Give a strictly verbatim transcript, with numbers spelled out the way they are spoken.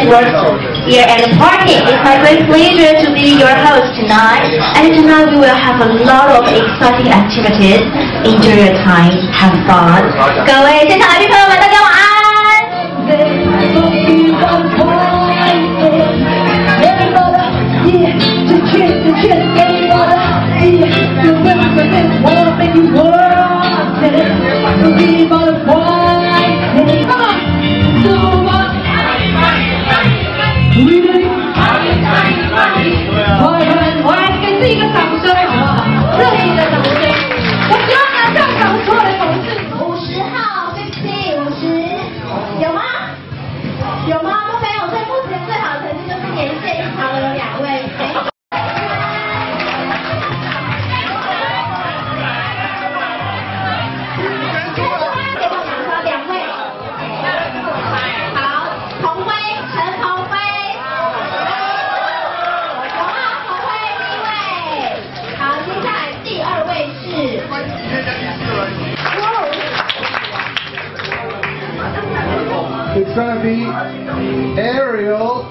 Network year-end party. It's my great pleasure to be your host tonight. And tonight we will have a lot of exciting activities. Enjoy your time, have fun. 各位现场来宾朋友们，大家晚安。我来给自己一个掌声，好不好？热烈的掌声！我希望呢，在场所有的同事，五十号 fifty 五十，有吗？有吗？都没有，所以目前最好的成绩就是连线一条的有两位。 It's gonna be Ariel